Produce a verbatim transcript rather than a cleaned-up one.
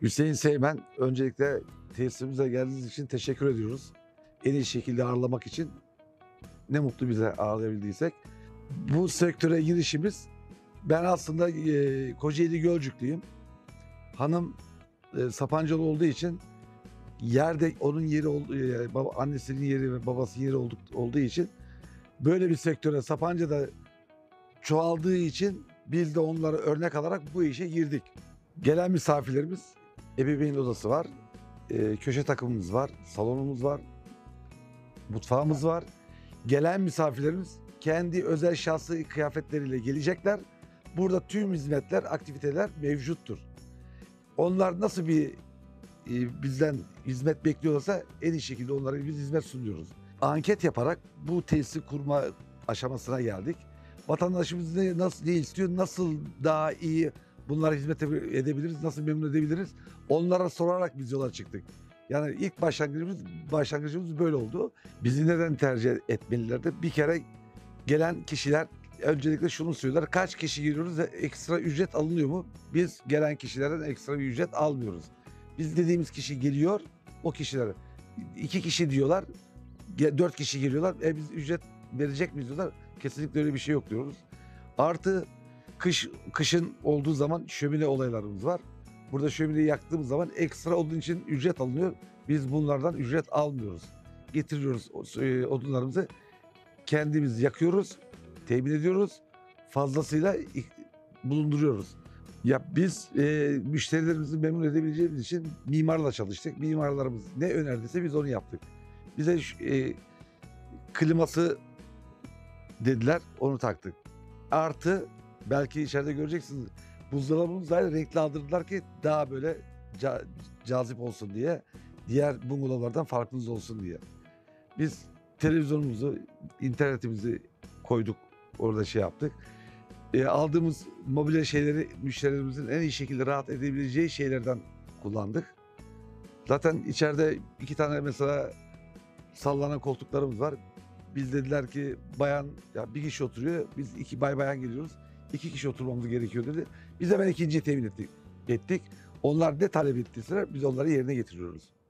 Hüseyin Seymen, öncelikle tesisimize geldiğiniz için teşekkür ediyoruz. En iyi şekilde ağırlamak için ne mutlu bize ağırlayabildiysek. Bu sektöre girişimiz, ben aslında e, Kocaeli Gölcüklüyüm. Hanım e, Sapancalı olduğu için yerde onun yeri olduğu, e, baba, annesinin yeri ve babasının yeri olduk, olduğu için böyle bir sektöre Sapanca'da çoğaldığı için biz de onları örnek alarak bu işe girdik. Gelen misafirlerimiz, ebeveyn odası var, e, köşe takımımız var, salonumuz var, mutfağımız var. Gelen misafirlerimiz kendi özel şahsi kıyafetleriyle gelecekler. Burada tüm hizmetler, aktiviteler mevcuttur. Onlar nasıl bir e, bizden hizmet bekliyorlarsa en iyi şekilde onlara biz hizmet sunuyoruz. Anket yaparak bu tesisi kurma aşamasına geldik. Vatandaşımız ne, nasıl, ne istiyor, nasıl daha iyi bunlara hizmet edebiliriz, nasıl memnun edebiliriz? Onlara sorarak biz yola çıktık. Yani ilk başlangıcımız, başlangıcımız böyle oldu. Bizi neden tercih etmelilerdi? Bir kere gelen kişiler öncelikle şunu söylüyorlar. Kaç kişi giriyoruz ve ekstra ücret alınıyor mu? Biz gelen kişilerden ekstra bir ücret almıyoruz. Biz dediğimiz kişi geliyor, o kişilere. iki kişi diyorlar, dört kişi geliyorlar. E biz ücret verecek miyiz diyorlar. Kesinlikle öyle bir şey yok diyoruz. Artı kış kışın olduğu zaman şömine olaylarımız var. Burada şömineyi yaktığımız zaman ekstra odun için ücret alınıyor. Biz bunlardan ücret almıyoruz. Getiriyoruz odunlarımızı, kendimiz yakıyoruz, temin ediyoruz. Fazlasıyla bulunduruyoruz. Ya biz e, müşterilerimizi memnun edebileceğimiz için mimarla çalıştık. Mimarlarımız ne önerdiyse biz onu yaptık. Bize e, kliması dediler, onu taktık. Artı belki içeride göreceksiniz, buzdolabımızı da renkli aldırdılar ki daha böyle ca cazip olsun diye. Diğer bungalovlardan farkınız olsun diye. Biz televizyonumuzu, internetimizi koyduk, orada şey yaptık. E, aldığımız mobilya şeyleri müşterilerimizin en iyi şekilde rahat edebileceği şeylerden kullandık. Zaten içeride iki tane mesela sallanan koltuklarımız var. Biz dediler ki bayan, ya bir kişi oturuyor, biz iki bay bayan geliyoruz. İki kişi oturmamız gerekiyor dedi. Biz de ben ikinciyi temin ettik. ettik. Onlar ne talep ettiyseler biz onları yerine getiriyoruz.